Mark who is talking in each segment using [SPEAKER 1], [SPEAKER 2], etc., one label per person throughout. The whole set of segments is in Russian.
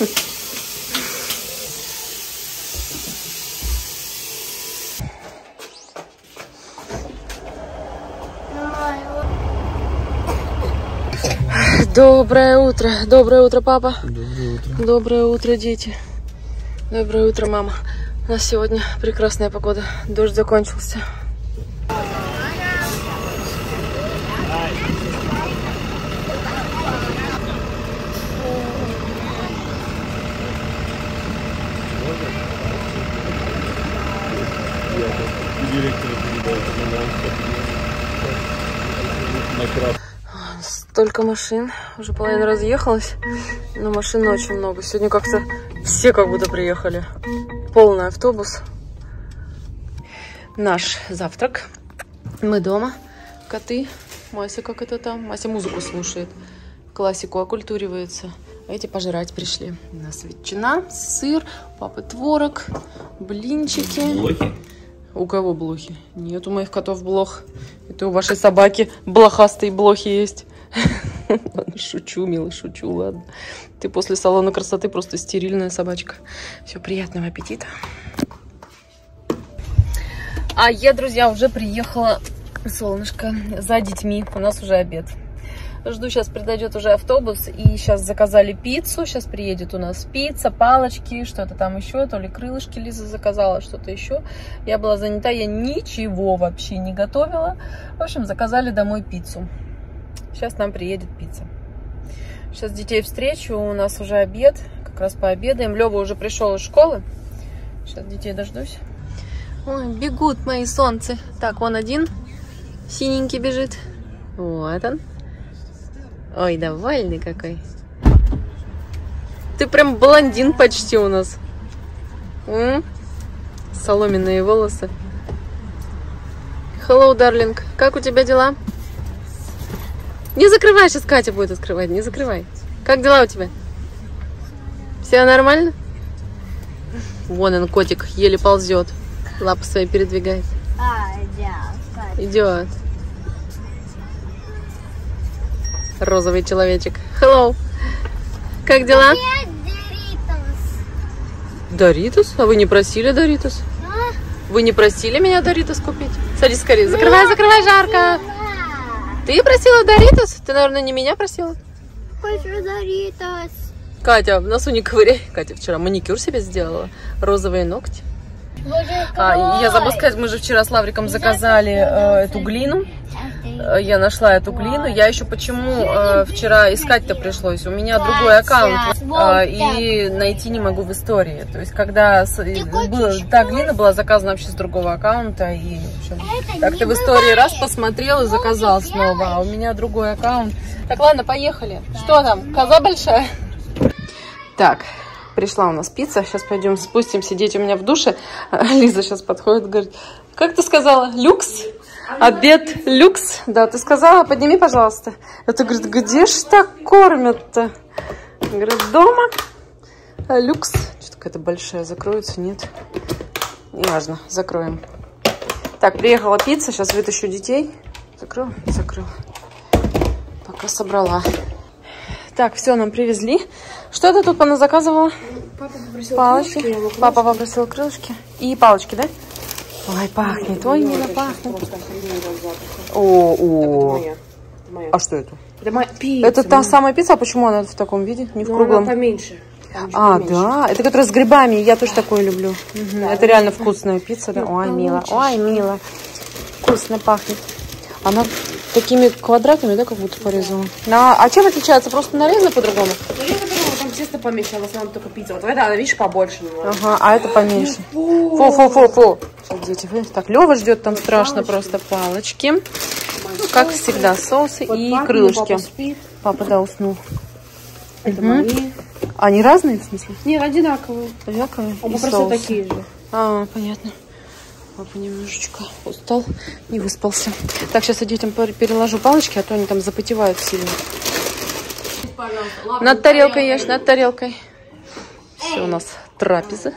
[SPEAKER 1] Доброе утро, папа.
[SPEAKER 2] Доброе утро.
[SPEAKER 1] Доброе утро, дети. Доброе утро, мама. У нас сегодня прекрасная погода. Дождь закончился. Столько машин, уже половина разъехалась, но машин очень много. Сегодня как-то все как будто приехали. Полный автобус. Наш завтрак. Мы дома. Коты. Мася как это там? Мася музыку слушает. Классику окультуривается. А эти пожрать пришли. У нас ветчина, сыр, у папы творог, блинчики.
[SPEAKER 2] Блохи?
[SPEAKER 1] У кого блохи? Нет, у моих котов блох. Это у вашей собаки блохастые блохи есть. Ладно, шучу, милый, шучу, ладно. Ты после салона красоты просто стерильная собачка. Все, приятного аппетита. А я, друзья, уже приехала, солнышко, за детьми. У нас уже обед. Жду, сейчас подойдет уже автобус. И сейчас заказали пиццу. Сейчас приедет у нас пицца, палочки, что-то там еще. То ли крылышки Лиза заказала, что-то еще. Я была занята, я ничего вообще не готовила. В общем, заказали домой пиццу. Сейчас нам приедет пицца. Сейчас детей встречу, у нас уже обед. Как раз пообедаем. Лёва уже пришел из школы. Сейчас детей дождусь. Ой, бегут мои солнцы. Так, вон один синенький бежит. Вот он. Ой, довольный какой. Ты прям блондин почти у нас. Соломенные волосы. Hello, darling. Как у тебя дела? Не закрывай, сейчас Катя будет открывать. Не закрывай. Как дела у тебя? Все нормально? Вон он, котик, еле ползет. Лапы свои передвигает. Идет. Розовый человечек. Hello. Как дела? Доритус? А вы не просили Доритус? Вы не просили меня Доритус купить? Садись скорее. Закрывай, закрывай, жарко. Ты просила Доритус? Ты, наверное, не меня просила?
[SPEAKER 3] Хочу Доритус.
[SPEAKER 1] Катя, в носу не ковыряй. Катя вчера маникюр себе сделала. Розовые ногти. Я забыла сказать, мы же вчера с Лавриком заказали эту глину. Я нашла эту глину. Я еще почему вчера искать-то пришлось? У меня другой аккаунт. И найти не могу в истории. То есть, когда та глина была заказана вообще с другого аккаунта. И, в общем, так ты в истории раз посмотрел и заказал снова. А у меня другой аккаунт. Так, ладно, поехали. Что там? Коза большая? Так, пришла у нас пицца. Сейчас пойдем спустимся. Дети у меня в душе. Лиза сейчас подходит, говорит, как ты сказала? Люкс? Обед люкс. Да, ты сказала, подними, пожалуйста. Это, говорит, где ж так кормят-то? Говорит, дома. Люкс. Что-то какая-то большая закроется, нет? Неважно, закроем. Так, приехала пицца. Сейчас вытащу детей. Закрыл? Закрыл. Пока собрала. Так, все, нам привезли. Что ты тут заказывала?
[SPEAKER 3] Папа попросил
[SPEAKER 1] палочки.
[SPEAKER 3] Крылышки,
[SPEAKER 1] Папа попросил крылышки. И палочки, да? Ой, пахнет. Ой, мило пахнет. О. А что это? Это та самая пицца, а почему она в таком виде? Не в круглом?
[SPEAKER 3] Она поменьше.
[SPEAKER 1] А, да. Это которая с грибами. Я тоже такое люблю. Это реально вкусная пицца, да? Ой, мило. Ой, мило. Вкусно пахнет. Она такими квадратами, да, как будто порезала. А чем отличается? Просто нарезано по-другому?
[SPEAKER 3] Там тесто поменьше, а в основном только пицца. Вот это, видишь, побольше.
[SPEAKER 1] Ага, а это поменьше. Фу. Сейчас, дети, так, Лёва ждет там страшно просто палочки. Как всегда, соусы и крылышки. Папа, да, уснул. Они разные, в смысле?
[SPEAKER 3] Нет, одинаковые.
[SPEAKER 1] Одинаковые?
[SPEAKER 3] Оба просто такие же.
[SPEAKER 1] А, понятно. Папа немножечко устал, не выспался. Так, сейчас я детям переложу палочки, а то они там запотевают сильно. Над тарелкой ешь, над тарелкой. Все, у нас трапеза.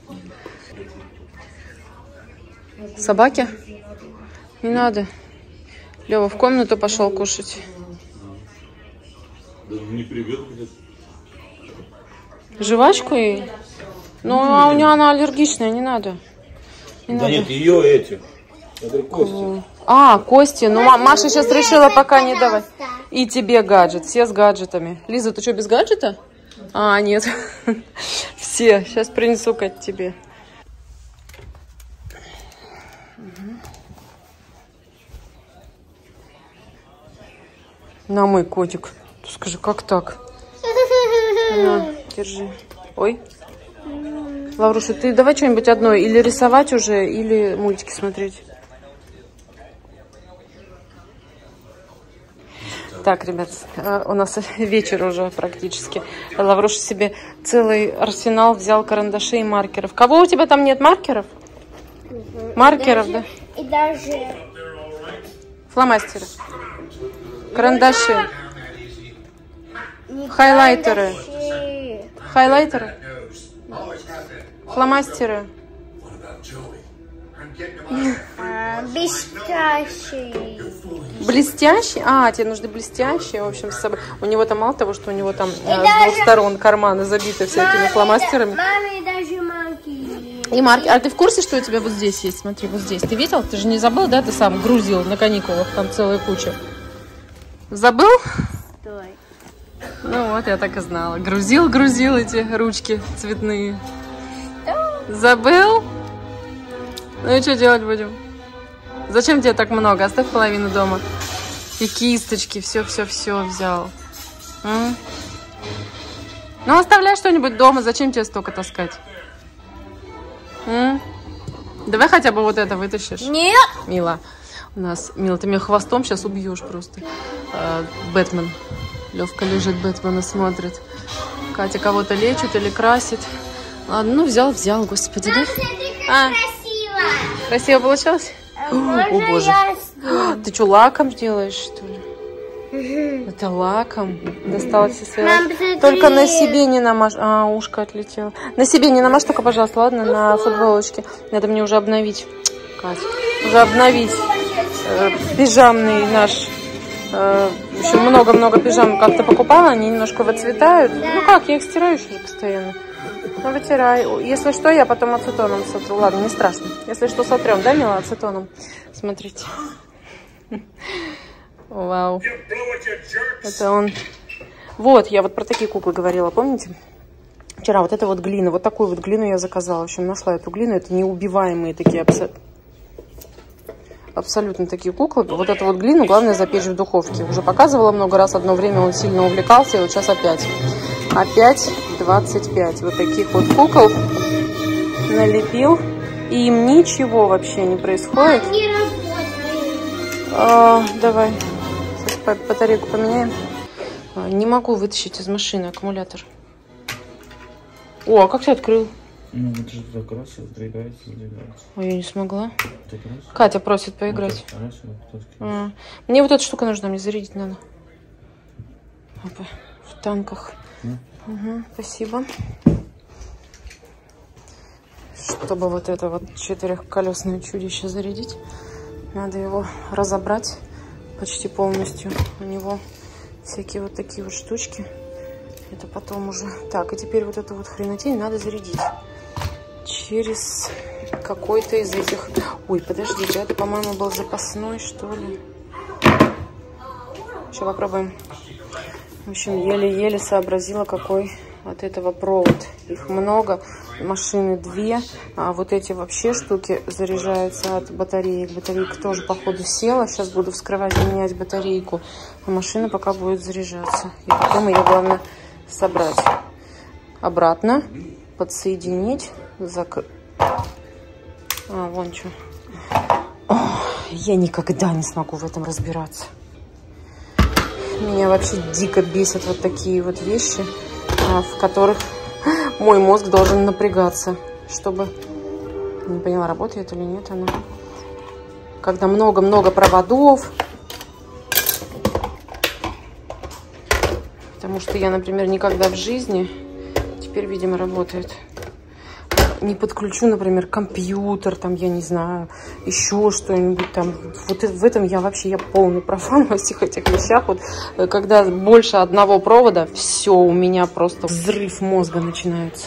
[SPEAKER 1] Собаки? Не надо. Лёва в комнату пошел кушать.
[SPEAKER 2] Даже не привет.
[SPEAKER 1] Жвачку ей? Ну, а у нее она аллергичная, не надо. Не
[SPEAKER 2] да
[SPEAKER 1] надо.
[SPEAKER 2] нет, ее эти. Это кости.
[SPEAKER 1] А, кости. Ну, Маша сейчас решила пока не давать. И тебе гаджет. Все с гаджетами. Лиза, ты что, без гаджета? А, нет. Все. Сейчас принесу к тебе. На, мой котик. Скажи, как так? На, держи. Ой. Лавруша, ты давай что-нибудь одно. Или рисовать уже, или мультики смотреть. Так, ребят, у нас вечер уже практически. Лавруша себе целый арсенал взял карандашей и маркеров. Кого у тебя там нет маркеров? Маркеров, да?
[SPEAKER 4] И даже...
[SPEAKER 1] Фломастеры. Карандаши. Хайлайтеры. Хайлайтеры. Фломастеры.
[SPEAKER 4] Блестящий.
[SPEAKER 1] Блестящий? А, тебе нужны блестящие, в общем, с собой. У него там мало того, что у него там с двух сторон карманы забиты всякими фломастерами.
[SPEAKER 4] Маме даже марки.
[SPEAKER 1] И марки. А ты в курсе, что у тебя вот здесь есть? Смотри, вот здесь. Ты видел? Ты же не забыл, да? Ты сам грузил на каникулах, там целая куча. Забыл?
[SPEAKER 4] Стой.
[SPEAKER 1] Ну вот, я так и знала. Грузил эти ручки цветные. Забыл? Ну и что делать будем? Зачем тебе так много? Оставь половину дома. И кисточки, все взял. Ну, оставляй что-нибудь дома. Зачем тебе столько таскать? Давай хотя бы вот это вытащишь.
[SPEAKER 4] Нет.
[SPEAKER 1] Мила. У нас, Мила, ты меня хвостом сейчас убьешь просто. Бэтмен. Левка лежит, Бэтмена смотрит. Катя кого-то лечит или красит. Ладно, ну взял, господи. Да?
[SPEAKER 4] Красиво.
[SPEAKER 1] Красиво получилось? О, боже. Ты что, лаком делаешь, что ли? Это лаком. Достала все свои. Только на себе не намажь. А, ушко отлетело. На себе не намажь, только, пожалуйста, ладно, на футболочке. Надо мне уже обновить. Катя, уже обновить пижамный наш. В общем, много-много пижам как-то покупала. Они немножко выцветают. Ну как, я их стираю еще постоянно. Ну, вытирай. Если что, я потом ацетоном сотру. Ладно, не страшно. Если что, сотрем, да, Мила, ацетоном? Смотрите. Вау. Это он. Вот, я вот про такие куклы говорила, помните? Вчера вот это вот глина. Вот такую вот глину я заказала. В общем, нашла эту глину. Это неубиваемые такие абсолютно такие куклы. Вот эту вот глину главное запечь в духовке. Уже показывала много раз. Одно время он сильно увлекался. И вот сейчас опять. Опять 25 вот таких вот кукол налепил. И им ничего вообще не происходит. Давай. Сейчас батарейку поменяем. Не могу вытащить из машины аккумулятор. О, а как ты открыл?
[SPEAKER 2] Ну, это же так раз, поиграть.
[SPEAKER 1] Ой, я не смогла. Катя просит поиграть. Мне вот эта штука нужна, мне зарядить надо. Опа, в танках. Угу, спасибо. Чтобы вот это вот четырехколесное чудище зарядить, надо его разобрать почти полностью. У него всякие вот такие вот штучки. Это потом уже. Так, и теперь вот эту вот хренотень надо зарядить через какой-то из этих. Ой, подождите, это, по-моему, был запасной, что ли. Сейчас попробуем. В общем, еле-еле сообразила, какой от этого провод. Их много, машины 2, а вот эти вообще штуки заряжаются от батареек. Батарейка тоже, походу, села. Сейчас буду вскрывать и менять батарейку. А машина пока будет заряжаться. И потом ее, главное, собрать обратно, подсоединить, вон что. Я никогда не смогу в этом разбираться. Меня вообще дико бесят вот такие вот вещи, в которых мой мозг должен напрягаться, чтобы... Не поняла, работает или нет она. Когда много-много проводов. Потому что я, например, никогда в жизни... Теперь, видимо, работает. не подключу, например, компьютер, там, я не знаю, еще что-нибудь там. Вот в этом я полный профан во всех этих вещах. Вот когда больше одного провода, все, у меня просто взрыв мозга начинается.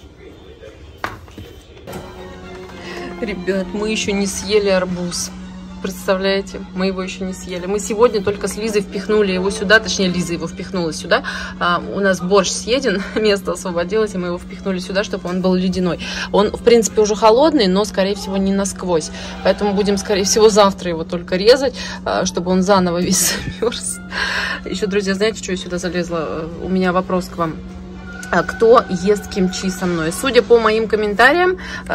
[SPEAKER 1] Ребят, мы еще не съели арбуз. Представляете, мы его еще не съели. Мы сегодня только с Лизой впихнули его сюда, точнее, Лиза его впихнула сюда. У нас борщ съеден, место освободилось, и мы его впихнули сюда, чтобы он был ледяной. Он, в принципе, уже холодный, но, скорее всего, не насквозь. Поэтому будем, скорее всего, завтра его только резать, чтобы он заново весь замерз. Еще, друзья, знаете, что я сюда залезла? У меня вопрос к вам. Кто ест кимчи со мной? Судя по моим комментариям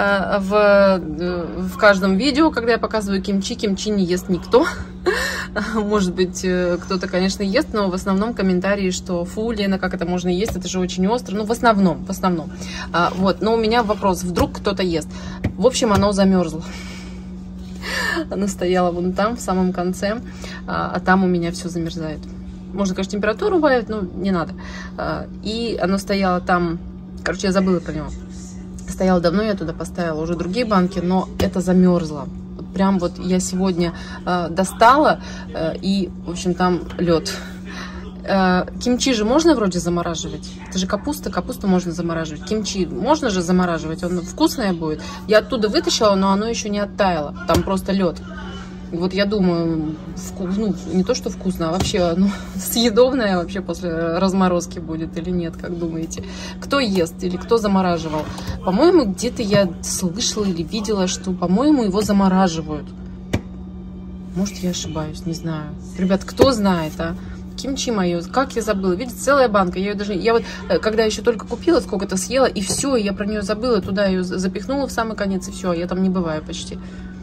[SPEAKER 1] в каждом видео, когда я показываю кимчи не ест никто. Может быть, кто-то, конечно, ест, но в основном комментарии, что фу, Лена, как это можно есть, это же очень остро. Ну, в основном. Вот, но у меня вопрос, вдруг кто-то ест. В общем, оно замерзло. Оно стояло вон там, в самом конце, а там у меня все замерзает. Можно, конечно, температуру убавить, но не надо. И оно стояло там, короче, я забыла про него. Стояло давно, я туда поставила уже другие банки, но это замерзло. Вот прям вот я сегодня достала, и, в общем, там лед. Кимчи же можно вроде замораживать? Это же капусту можно замораживать. Кимчи можно же замораживать, он вкусное будет. Я оттуда вытащила, но оно еще не оттаяло. Там просто лед. Вот я думаю, ну, не то что вкусно, а вообще съедобное вообще после разморозки будет или нет, как думаете? Кто ест или кто замораживал? По-моему, где-то я слышала или видела, что, по-моему, его замораживают. Может, я ошибаюсь, не знаю. Ребят, кто знает, а? Кимчи мое, как я забыла, видите, целая банка. Я вот, когда еще только купила, сколько-то съела, и все, я про нее забыла, туда ее запихнула в самый конец, и все, я там не бываю почти.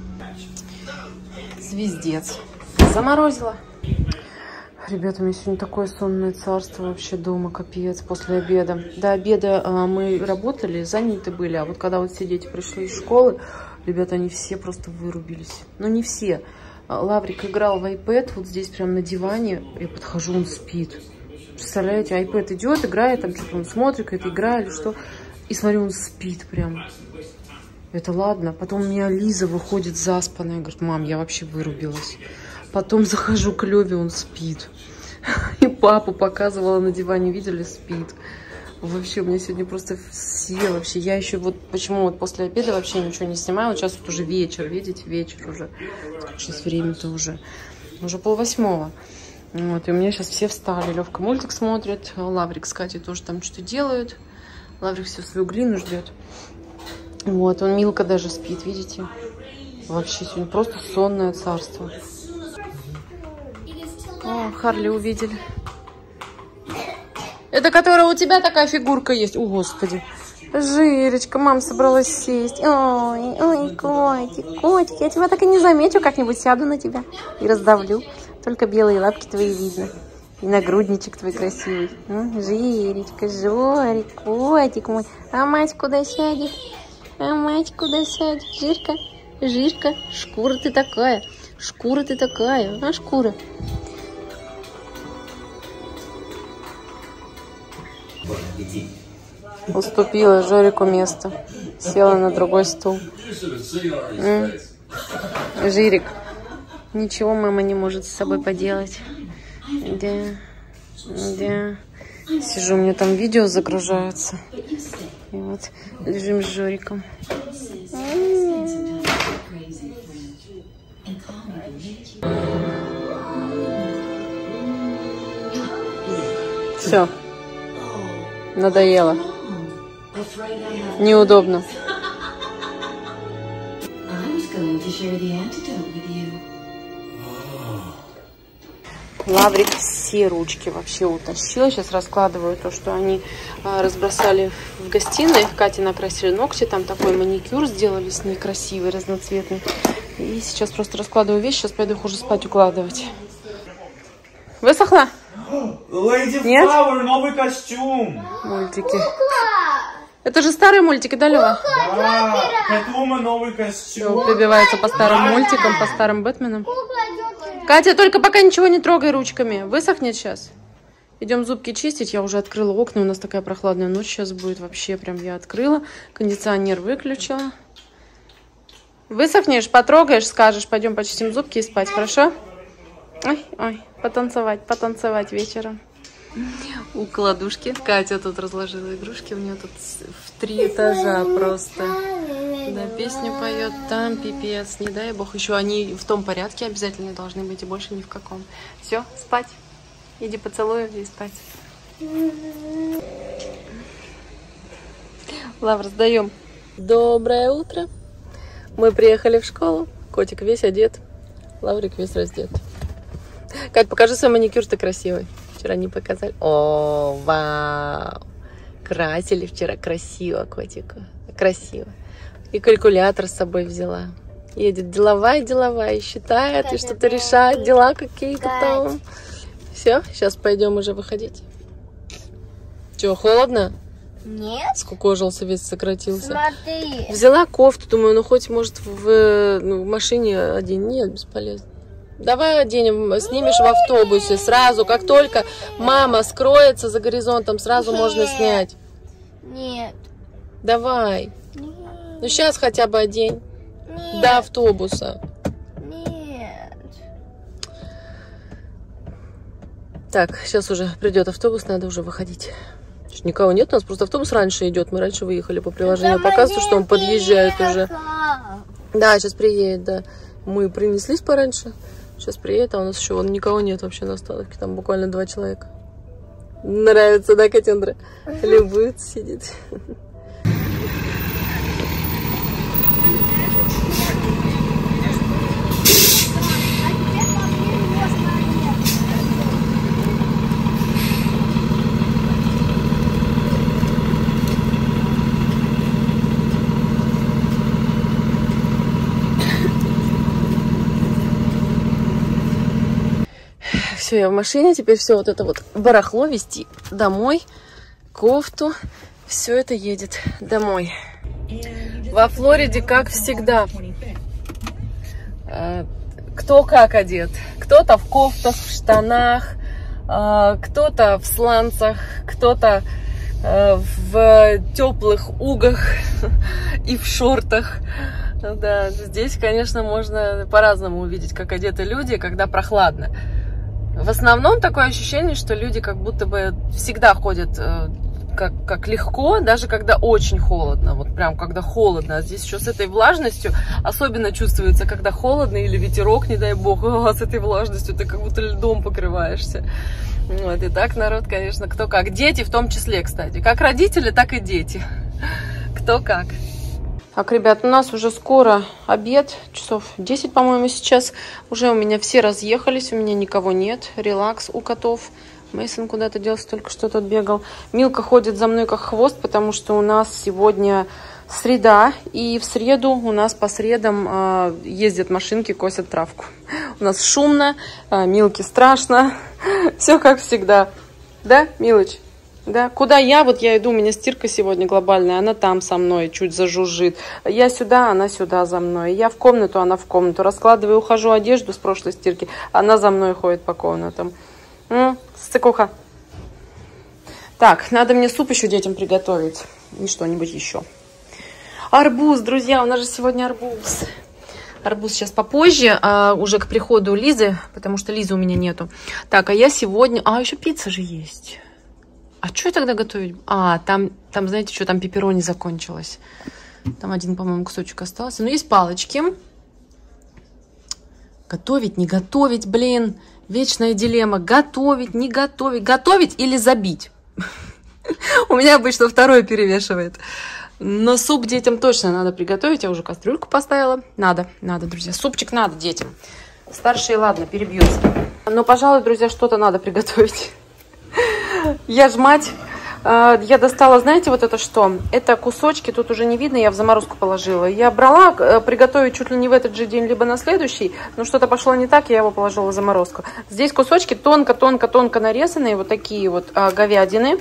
[SPEAKER 1] Звездец. Заморозила. Ребята, у меня сегодня такое сонное царство вообще дома, капец, после обеда. До обеда мы работали, заняты были, а вот когда вот все дети пришли из школы, ребята, они все просто вырубились. Ну, не все. Лаврик играл в iPad, вот здесь прям на диване, я подхожу, он спит. Представляете, iPad идет, играет, там что-то он смотрит, какая-то игра или что, и смотрю, он спит прям. Это ладно. Потом у меня Лиза выходит заспанная. Говорит, мам, я вообще вырубилась. Потом захожу к Леве, он спит. И папу показывала на диване, видели, спит. Вообще, у меня сегодня просто все вообще. Я еще вот, почему вот после обеда вообще ничего не снимаю. Вот сейчас вот уже вечер, видите, вечер уже. Сейчас время-то уже 7:30. Вот, и у меня сейчас все встали. Левка мультик смотрит. Лаврик с Катей тоже там что-то делают. Лаврик все свою глину ждет. Вот, он Милка даже спит, видите? Вообще сегодня просто сонное царство. О, Харли увидели. Это которая у тебя такая фигурка есть? О, Господи. Жирочка, мама собралась сесть. Ой, котик, я тебя так и не заметю, как-нибудь сяду на тебя и раздавлю. Только белые лапки твои видно. И нагрудничек твой красивый. Жирочка, Жорик, котик мой. А мать куда сядет? А мать куда сядет? Жирка, Жирка, шкура ты такая. Шкура ты такая. А шкура? Уступила Жорику место. Села на другой стул. Жирик. Ничего мама не может с собой поделать. Да. Сижу, у меня там видео загружается. И вот лежим с Жориком. Все. Надоело. Неудобно. Лаврик все ручки вообще утащил. Сейчас раскладываю то, что они разбросали в гостиной. Кате накрасили ногти, там такой маникюр сделали с ней красивый, разноцветный. И сейчас просто раскладываю вещи, сейчас пойду их уже спать укладывать. Высохла?
[SPEAKER 2] Lady
[SPEAKER 1] Нет?
[SPEAKER 2] Flower, новый костюм.
[SPEAKER 1] Мультики. Это же старые мультики, да, Лёва?
[SPEAKER 2] Да, Кэтвума новый костюм.
[SPEAKER 1] Все, прибивается по старым мультикам, по старым Бэтменам. Катя, только пока ничего не трогай ручками. Высохнет сейчас. Идем зубки чистить. Я уже открыла окна. У нас такая прохладная ночь сейчас будет. Вообще прям я открыла. Кондиционер выключила. Высохнешь, потрогаешь, скажешь, пойдем почистим зубки и спать, хорошо? Ой, потанцевать вечером. У кладушки. Катя тут разложила игрушки. У нее тут в 3 этажа просто. Да, песню поет. Там пипец. Не дай бог. Еще они в том порядке обязательно должны быть и больше ни в каком. Все, спать. Иди поцелую и спать. Лавр, сдаем. Доброе утро. Мы приехали в школу. Котик весь одет. Лаврик весь раздет. Кать, покажи свой маникюр, ты красивый. Вчера не показали. О, вау. Красили вчера. Красиво, котику. Красиво. И калькулятор с собой взяла. Едет деловая, считает и что-то решает. Дела какие-то там. Все, сейчас пойдем уже выходить. Че, холодно?
[SPEAKER 4] Нет.
[SPEAKER 1] Скукожился, весь сократился.
[SPEAKER 4] Смотри.
[SPEAKER 1] Взяла кофту, думаю, ну хоть может в машине одень. Нет, бесполезно. Давай оденем, снимешь в автобусе сразу, как только мама скроется за горизонтом, сразу можно снять.
[SPEAKER 4] Нет.
[SPEAKER 1] Давай.
[SPEAKER 4] Нет.
[SPEAKER 1] Ну сейчас хотя бы одень.
[SPEAKER 4] Нет.
[SPEAKER 1] До автобуса.
[SPEAKER 4] Нет.
[SPEAKER 1] Так, сейчас уже придет автобус, надо уже выходить. Никого нет, у нас просто автобус раньше идет. Мы раньше выехали по приложению. Показывает, что он подъезжает уже. Да, сейчас приедет, да. Мы принеслись пораньше. Сейчас приедет, а у нас еще вон никого нет вообще на остановке. Там буквально 2 человека. Нравится, да, Катендра? Любит, сидит. Все, я в машине, теперь все вот это вот барахло везти домой, кофту, все это едет домой. Во Флориде, как всегда, кто как одет. Кто-то в кофтах, в штанах, кто-то в сланцах, кто-то в теплых угах и в шортах. Да, здесь, конечно, можно по-разному увидеть, как одеты люди, когда прохладно. В основном такое ощущение, что люди как будто бы всегда ходят как легко, даже когда очень холодно. Вот прям когда холодно. А здесь еще с этой влажностью особенно чувствуется, когда холодно или ветерок, не дай бог, с этой влажностью ты как будто льдом покрываешься. Вот, и так народ, конечно, кто как. Дети в том числе, кстати. Как родители, так и дети. Кто как. Так, ребят, у нас уже скоро обед, часов 10, по-моему, сейчас. Уже у меня все разъехались, у меня никого нет. Релакс у котов. Мейсон куда-то делся, только что тут бегал. Милка ходит за мной как хвост, потому что у нас сегодня среда. И в среду у нас по средам ездят машинки, косят травку. У нас шумно, Милке страшно. Все как всегда. Да, Милыч? Да, куда я? Вот я иду, у меня стирка сегодня глобальная, она там со мной чуть зажужжит. Я сюда, она сюда за мной. Я в комнату, она в комнату. Раскладываю, ухожу одежду с прошлой стирки, она за мной ходит по комнатам. Сцикуха. Так, надо мне суп еще детям приготовить. И что-нибудь еще. Арбуз, друзья, у нас же сегодня арбуз. Арбуз сейчас попозже, уже к приходу Лизы, потому что Лизы у меня нету. Так, а я сегодня... еще пицца же есть. А что я тогда готовить? Там, знаете, что, там пепперони закончилось. Там один, по-моему, кусочек остался. Но есть палочки. Готовить, не готовить, блин. Вечная дилемма. Готовить, не готовить. Готовить или забить? У меня обычно второе перевешивает. Но суп детям точно надо приготовить. Я уже кастрюльку поставила. Надо, друзья. Супчик надо детям. Старшие, ладно, перебьются. Но, пожалуй, друзья, что-то надо приготовить. Я ж мать, я достала, знаете, вот это что? Это кусочки, тут уже не видно, я в заморозку положила. Я брала приготовить чуть ли не в этот же день, либо на следующий, но что-то пошло не так, я его положила в заморозку. Здесь кусочки тонко-тонко-тонко нарезанные, вот такие вот говядины.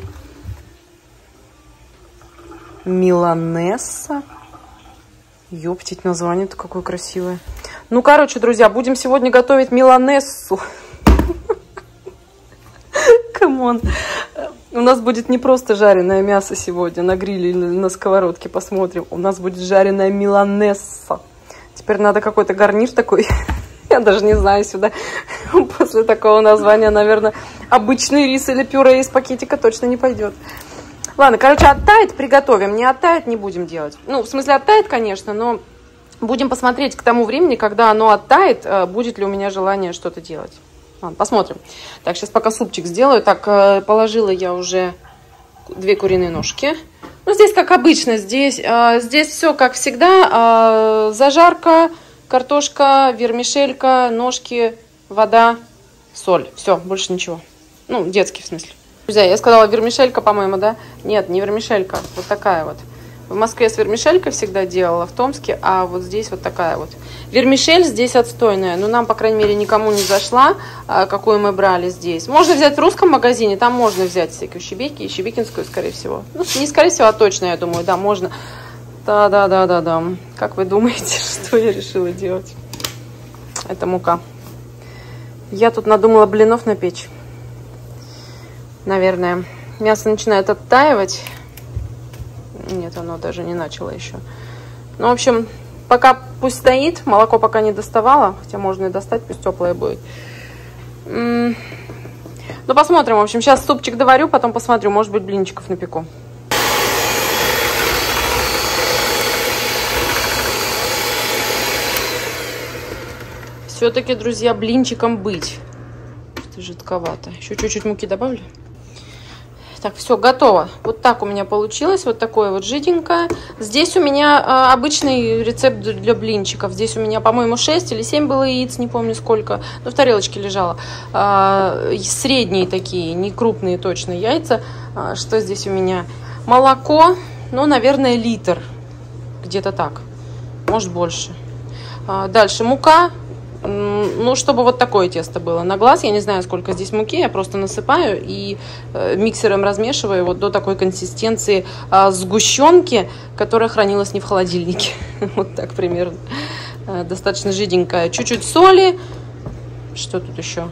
[SPEAKER 1] Миланесса. Ёптить, название-то какое красивое. Ну, короче, друзья, будем сегодня готовить миланессу. Камон. У нас будет не просто жареное мясо сегодня на гриле или на сковородке, посмотрим. У нас будет жареная миланесса. Теперь надо какой-то гарнир такой. Я даже не знаю сюда. После такого названия, наверное, обычный рис или пюре из пакетика точно не пойдет. Ладно, короче, оттает, приготовим. Не оттает, не будем делать. Ну, в смысле, оттает, конечно, но будем посмотреть к тому времени, когда оно оттает, будет ли у меня желание что-то делать. Ладно, посмотрим. Так, сейчас пока супчик сделаю. Так, положила я уже 2 куриные ножки. Ну, здесь как обычно. Здесь все как всегда. Зажарка, картошка, вермишелька, ножки, вода, соль. Все, больше ничего. Ну, детский в смысле. Друзья, я сказала вермишелька, по-моему, да? Нет, не вермишелька. Вот такая вот. В Москве с вермишелькой всегда делала, в Томске, а вот здесь вот такая вот. Вермишель здесь отстойная, но нам, по крайней мере, никому не зашла, какую мы брали здесь. Можно взять в русском магазине, там можно взять всякие щебеки, щебекинскую, скорее всего. Ну, не скорее всего, а точно, я думаю, да, можно. Да. Как вы думаете, что я решила делать? Это мука. Я тут надумала блинов напечь. Наверное. Мясо начинает оттаивать. Нет, оно даже не начало еще. Ну, в общем, пока пусть стоит. Молоко пока не доставала. Хотя можно и достать, пусть теплое будет. Ну, посмотрим. В общем, сейчас супчик доварю, потом посмотрю. Может быть, блинчиков напеку. Все-таки, друзья, блинчиком быть. Это жидковато. Еще чуть-чуть муки добавлю. Так, все, готово. Вот так у меня получилось. Вот такое вот жиденькое. Здесь у меня обычный рецепт для блинчиков. Здесь у меня, по-моему, 6 или 7 было яиц, не помню сколько. Но в тарелочке лежало. Средние такие, не крупные точно яйца. Что здесь у меня? Молоко, ну, наверное, литр. Где-то так. Может, больше. Дальше мука. Ну, чтобы вот такое тесто было. На глаз я не знаю, сколько здесь муки. Я просто насыпаю и миксером размешиваю вот до такой консистенции сгущенки, которая хранилась не в холодильнике. Вот так примерно. Достаточно жиденькая. Чуть-чуть соли. Что тут еще?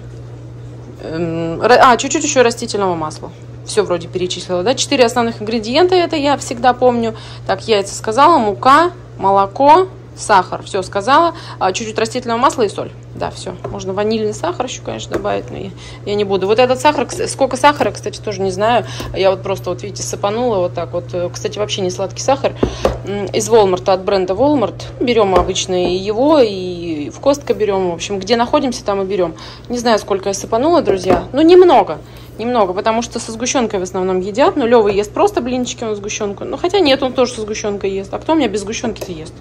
[SPEAKER 1] Чуть-чуть еще растительного масла. Все вроде перечислила, да? 4 основных ингредиента, это я всегда помню. Так, яйца сказала, мука, молоко, сахар, все сказала, чуть-чуть растительного масла и соль. Да, все. Можно ванильный сахар еще, конечно, добавить, но я не буду. Вот этот сахар, сколько сахара, кстати, тоже не знаю. Я вот просто, вот видите, сыпанула вот так вот. Кстати, вообще не сладкий сахар. Из Walmart, от бренда Walmart. Берем обычно и его, и в Костко берем. В общем, где находимся, там и берем. Не знаю, сколько я сыпанула, друзья. Ну, немного, потому что со сгущенкой в основном едят. Но Лёва ест просто блинчики, он сгущенку. Ну, хотя нет, он тоже со сгущенкой ест. А кто у меня без сгущенки-то ест?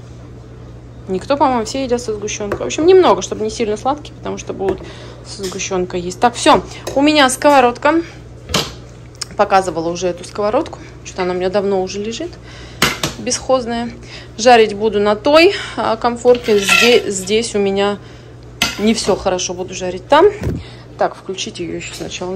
[SPEAKER 1] Никто, по-моему, все едят со сгущенкой. В общем, немного, чтобы не сильно сладкие, потому что будут со сгущенкой есть. Так, все. У меня сковородка. Показывала уже эту сковородку. Что-то она у меня давно уже лежит. Бесхозная. Жарить буду на той комфорке. Здесь у меня не все хорошо. Буду жарить там. Так, включить ее еще сначала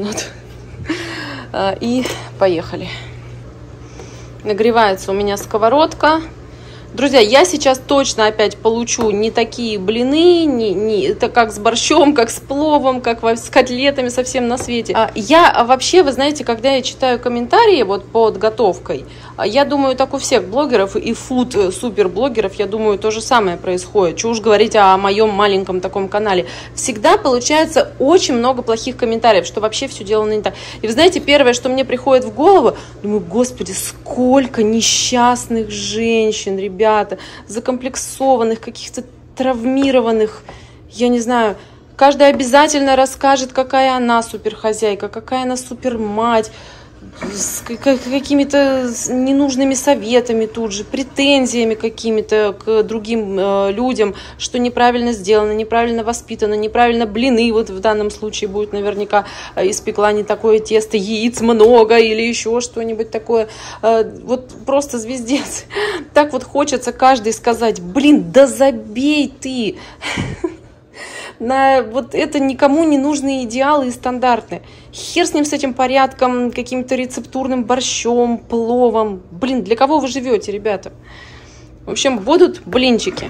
[SPEAKER 1] надо. И поехали. Нагревается у меня сковородка. Друзья, я сейчас точно опять получу не такие блины, это как с борщом, как с пловом, как с котлетами совсем на свете. Я вообще, вы знаете, когда я читаю комментарии вот под готовкой, я думаю, так у всех блогеров и фуд-супер-блогеров, я думаю, то же самое происходит. Чего уж говорить о моем маленьком таком канале. Всегда получается очень много плохих комментариев, что вообще все делано не так. И вы знаете, первое, что мне приходит в голову, думаю, господи, сколько несчастных женщин, ребята, закомплексованных, каких-то травмированных, я не знаю, каждая обязательно расскажет, какая она суперхозяйка, какая она супермать, с какими-то ненужными советами тут же, претензиями какими-то к другим людям, что неправильно сделано, неправильно воспитано, неправильно блины, вот в данном случае будет наверняка испекла не такое тесто, яиц много или еще что-нибудь такое. Вот просто звездец. Так вот хочется каждый сказать, блин, да забей ты на вот это никому не нужные идеалы и стандарты. Хер с ним, с этим порядком, каким-то рецептурным борщом, пловом. Блин, для кого вы живете, ребята? В общем, будут блинчики.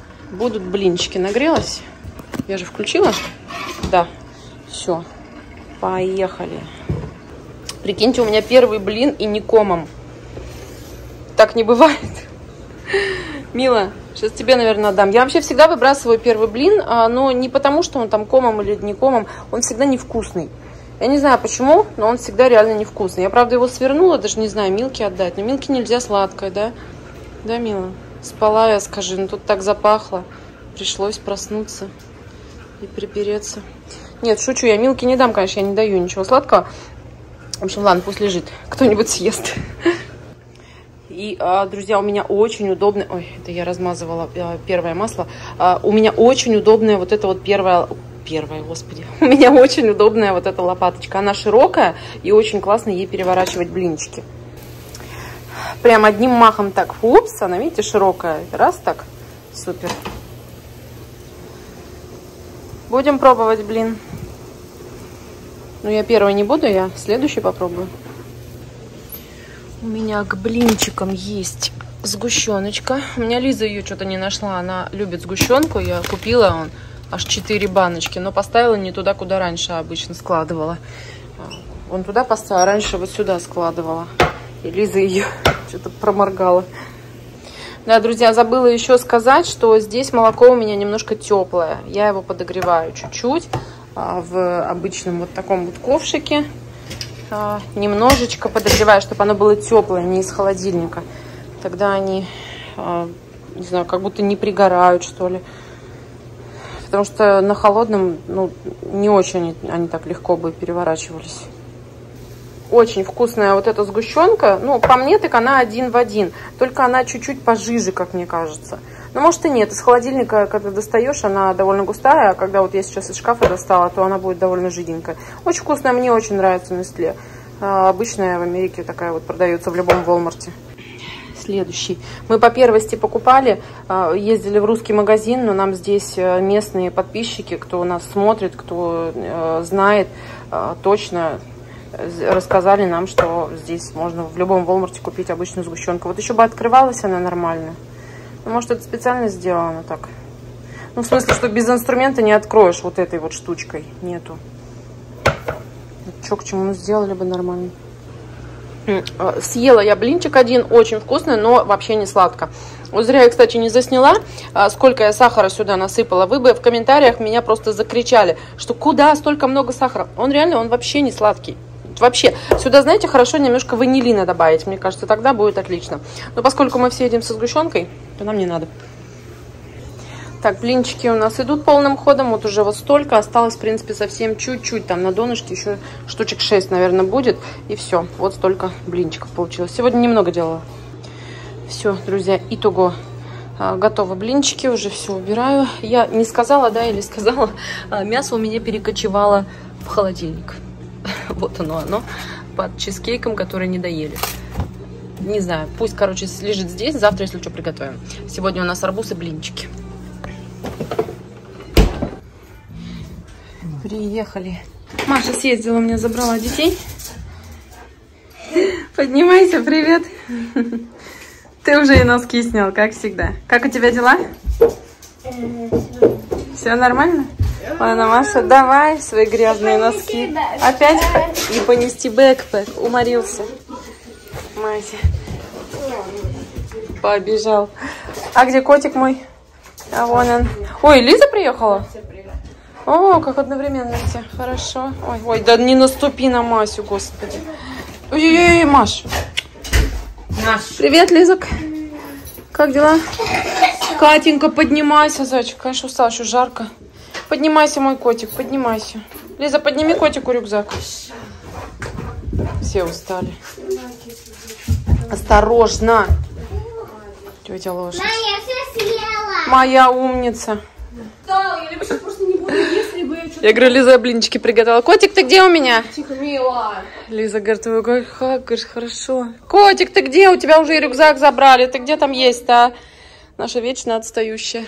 [SPEAKER 1] Будут блинчики. Нагрелась? Я же включила? Да. Все. Поехали. Прикиньте, у меня первый блин и не комом. Так не бывает. Мила, сейчас тебе, наверное, отдам. Я вообще всегда выбрасываю первый блин, но не потому, что он там комом или не комом. Он всегда невкусный. Я не знаю почему, но он всегда реально невкусный. Я, правда, его свернула, даже не знаю, Милке отдать. Но Милке нельзя сладкое, да? Да, Мила? Спала я, скажи, ну тут так запахло. Пришлось проснуться и припереться. Нет, шучу, я Милке не дам, конечно, я не даю ничего сладкого. В общем, ладно, пусть лежит. Кто-нибудь съест. И, друзья, у меня очень удобное... Ой, это я размазывала первое масло. У меня очень удобное вот это вот первое, господи. У меня очень удобная вот эта лопаточка. Она широкая и очень классно ей переворачивать блинчики. Прям одним махом так. Упс, она, видите, широкая. Раз так. Супер. Будем пробовать блин. Ну, я первый не буду, я следующий попробую. У меня к блинчикам есть сгущеночка. У меня Лиза ее что-то не нашла. Она любит сгущенку. Я купила аж 4 баночки, но поставила не туда, куда раньше обычно складывала. Вон туда поставила, раньше вот сюда складывала. И Лиза ее что-то проморгала. Да, друзья, забыла еще сказать, что здесь молоко у меня немножко теплое. Я его подогреваю чуть-чуть в обычном вот таком вот ковшике. Немножечко подогреваю, чтобы оно было теплое, не из холодильника. Тогда они, не знаю, как будто не пригорают, что ли. Потому что на холодном, ну, не очень они так легко бы переворачивались. Очень вкусная вот эта сгущенка. Ну, по мне, так она один в один. Только она чуть-чуть пожиже, как мне кажется. Но может и нет. Из холодильника, когда достаешь, она довольно густая. А когда вот я сейчас из шкафа достала, то она будет довольно жиденькая. Очень вкусная. Мне очень нравится Nestlé. Обычная в Америке такая вот продается в любом Walmart. Следующий. Мы по первости покупали. Ездили в русский магазин. Но нам здесь местные подписчики, кто нас смотрит, кто знает точно, рассказали нам, что здесь можно в любом Walmart купить обычную сгущенку. Вот еще бы открывалась она нормально. Ну, может, это специально сделано так. Ну, в смысле, что без инструмента не откроешь вот этой вот штучкой. Нету. Что к чему? Ну, сделали бы нормально. Съела я блинчик один, очень вкусный, но вообще не сладко. Вот зря я, кстати, не засняла, сколько я сахара сюда насыпала. Вы бы в комментариях меня просто закричали, что куда столько много сахара. Он реально, он вообще не сладкий. Вообще, сюда, знаете, хорошо немножко ванилина добавить. Мне кажется, тогда будет отлично. Но поскольку мы все едим со сгущенкой, то нам не надо. Так, блинчики у нас идут полным ходом. Вот уже вот столько. Осталось, в принципе, совсем чуть-чуть. Там на донышке еще штучек 6, наверное, будет. И все. Вот столько блинчиков получилось. Сегодня немного делала. Все, друзья, итого. Готовы блинчики. Уже все убираю. Я не сказала, да, или сказала. Мясо у меня перекочевало в холодильник. Вот оно, под чизкейком, который не доели. Не знаю, пусть, короче, лежит здесь. Завтра, если что, приготовим. Сегодня у нас арбуз и блинчики. Приехали. Маша съездила, у меня забрала детей. Поднимайся, привет. Ты уже и носки снял, как всегда. Как у тебя дела? Все нормально? Ладно, Маша, давай свои грязные носки. Опять и понести бэкпэк. Уморился. Мася. Побежал. А где котик мой? А вон он. Ой, Лиза приехала? О, как одновременно все. Хорошо. Ой, ой, да не наступи на Масю, господи. Ой-ой-ой, Маш. Привет, Лизок. Как дела? Катенька, поднимайся, зайчик. Конечно, устал, еще жарко. Поднимайся, мой котик, поднимайся. Лиза, подними котику рюкзак. Все устали. Осторожно. Тетя лошадь.
[SPEAKER 4] Я все съела.
[SPEAKER 1] Моя умница.
[SPEAKER 3] Да, я вообще просто не буду, если бы я что-то...
[SPEAKER 1] Я говорю, Лиза, блинчики приготовила. Котик, ты где у меня?
[SPEAKER 3] Тихо, мила.
[SPEAKER 1] Лиза говорит, ой, как, говоришь, хорошо. Котик, ты где? У тебя уже и рюкзак забрали. Ты где там есть, а? Наша вечно отстающая.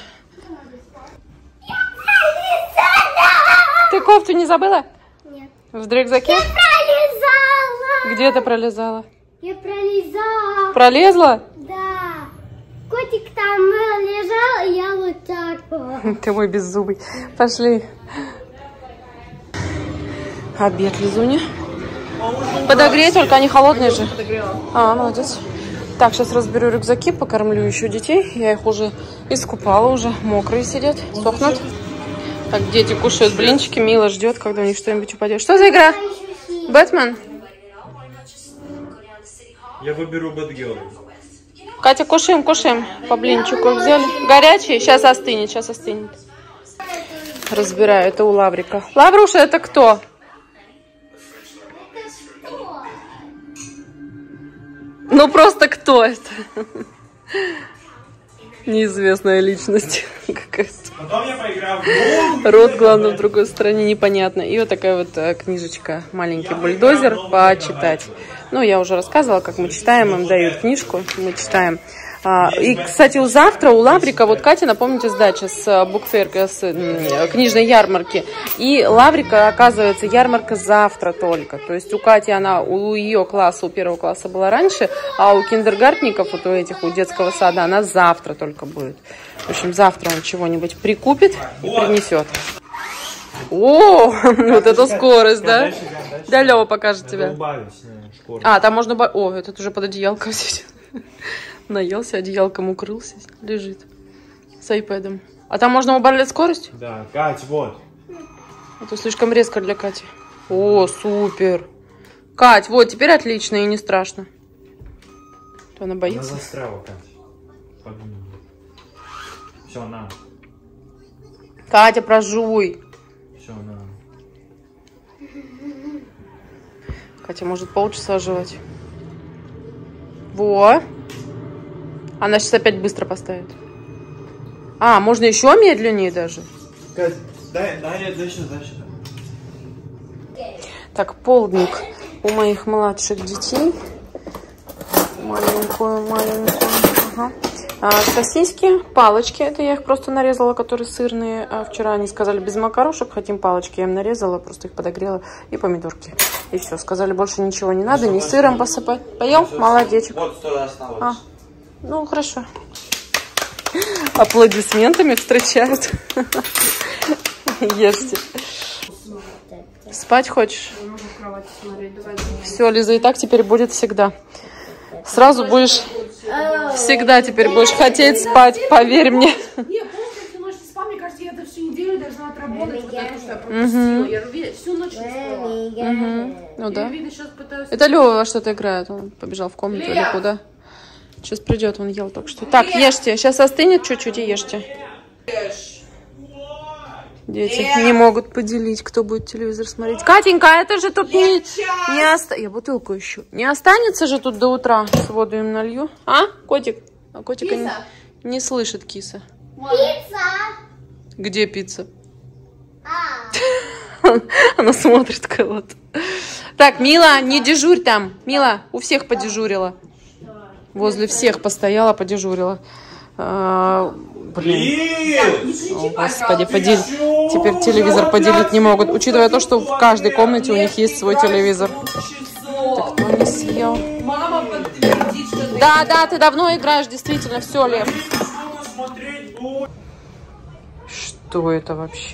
[SPEAKER 1] Ты кофту не забыла?
[SPEAKER 4] Нет.
[SPEAKER 1] В рюкзаке?
[SPEAKER 4] Я пролезала.
[SPEAKER 1] Где ты пролезала?
[SPEAKER 4] Я пролезала.
[SPEAKER 1] Пролезла?
[SPEAKER 4] Да. Котик там лежал, и я вот так вот.
[SPEAKER 1] Ты мой беззубый. Пошли. Обед Лизуни. Подогрей, только они холодные же. А, молодец. Так, сейчас разберу рюкзаки, покормлю еще детей. Я их уже искупала, уже мокрые сидят, сохнут. Так, дети кушают блинчики, Мила ждет, когда у них что-нибудь упадет. Что за игра? Бэтмен?
[SPEAKER 2] Я выберу Бэтгерл.
[SPEAKER 1] Катя, кушаем, кушаем. По блинчику взяли. Горячий? Сейчас остынет, сейчас остынет. Разбираю, это у Лаврика. Лавруша, это кто? Ну просто кто это? Неизвестная личность какая-то.
[SPEAKER 2] Потом я поиграю в
[SPEAKER 1] Рот, главное, в другой стороне, непонятно. И вот такая вот книжечка, маленький бульдозер, почитать. Ну, я уже рассказывала, как мы читаем, им дают книжку, мы читаем. И, кстати, завтра у Лаврика, вот Катя, напомните, сдача с букферка, с книжной ярмарки. И Лаврика, оказывается, ярмарка завтра только. То есть у Кати она, у ее класса, у первого класса была раньше, а у киндергартников, вот у этих, у детского сада, она завтра только будет. В общем, завтра он чего-нибудь прикупит и принесет. О, вот это скорость, да? Да, Лёва покажет тебя. А, там можно... О, этот уже под одеялком сидит. Наелся, одеялком укрылся, лежит с айпэдом. А там можно убавлять скорость?
[SPEAKER 2] Да, Кать, вот.
[SPEAKER 1] Это слишком резко для Кати. О, супер. Кать, вот, теперь отлично и не страшно. То она боится.
[SPEAKER 2] Она застряла, Кать. Подумай. Все, на.
[SPEAKER 1] Катя, прожуй.
[SPEAKER 2] Все, на.
[SPEAKER 1] Катя может полчаса жевать. Во. Она сейчас опять быстро поставит. А, можно еще медленнее даже.
[SPEAKER 2] Кать, дай сюда.
[SPEAKER 1] Так, полдник у моих младших детей. Маленькую. Ага. Сосиски, палочки. Это я их просто нарезала, которые сырные. Вчера они сказали без макарошек, хотим палочки. Я им нарезала, просто их подогрела. И помидорки. И все. Сказали, больше ничего не надо, ни сыром посыпать. Поел? Молодечек.
[SPEAKER 2] Вот что осталось.
[SPEAKER 1] Ну, хорошо. Аплодисментами встречают. Ешьте. Спать хочешь? Все, Лиза, и так теперь будет всегда. Сразу будешь... Всегда теперь будешь хотеть спать, поверь мне.
[SPEAKER 3] Не, просто если ночь не спала, мне кажется, я это всю неделю должна отработать, вот это, что я пропустила. Я всю ночь не спала.
[SPEAKER 1] Ну да.
[SPEAKER 3] Я, видно, сейчас пытаюсь...
[SPEAKER 1] Это Лёва во что-то играет. Он побежал в комнату или куда. Сейчас придет, он ел только что. Так, ешьте. Сейчас остынет чуть-чуть и ешьте. Дети не могут поделить, кто будет телевизор смотреть. Катенька, это же тут не останется. Я бутылку ищу. Не останется же тут до утра. С воду им налью. А, котик? А котика не слышит киса.
[SPEAKER 4] Пицца.
[SPEAKER 1] Где пицца? Она смотрит кого-то. Так, Мила, не дежурь там. Мила, у всех подежурила. Возле всех постояла, подежурила. Блин. О, господи, теперь телевизор поделить не могут. Учитывая то, что в каждой комнате у них есть свой телевизор. Так, кто не съел?
[SPEAKER 3] Мама подтвердит, что
[SPEAKER 1] Да, ты давно играешь, действительно. Все, Лев. Что это вообще?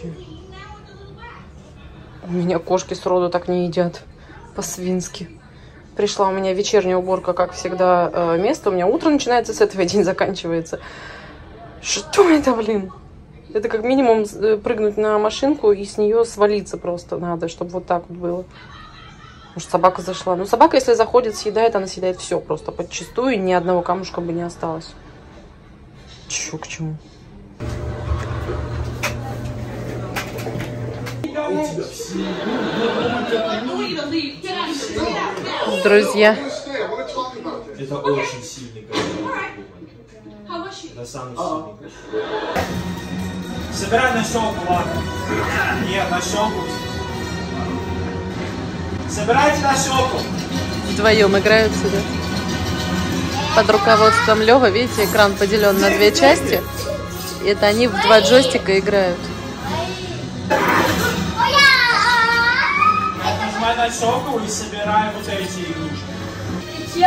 [SPEAKER 1] У меня кошки сроду так не едят. По-свински. Пришла у меня вечерняя уборка, как всегда, место. У меня утро начинается с этого, день заканчивается. Что это, блин? Это как минимум прыгнуть на машинку и с нее свалиться просто надо, чтобы вот так вот было. Может, собака зашла. Ну, собака, если заходит, съедает, она съедает все просто подчистую, ни одного камушка бы не осталось. Чё к чему? Друзья.
[SPEAKER 2] Это очень сильный это самый сильный. Собирай на щелку, ладно? Нет, на щелку. Собирайте на щелку.
[SPEAKER 1] Вдвоем играют сюда. Под руководством Лёва, видите, экран поделен на две части. Это они в два джойстика играют.
[SPEAKER 2] Нажимай на щелку и собирай вот эти игрушки.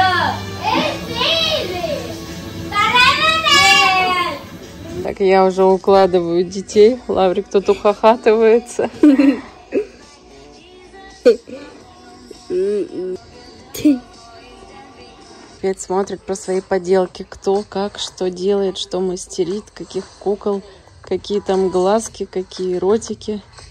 [SPEAKER 1] Так, я уже укладываю детей. Лаврик тут ухахатывается. Опять смотрит про свои поделки. Кто, как, что делает, что мастерит, каких кукол, какие там глазки, какие ротики.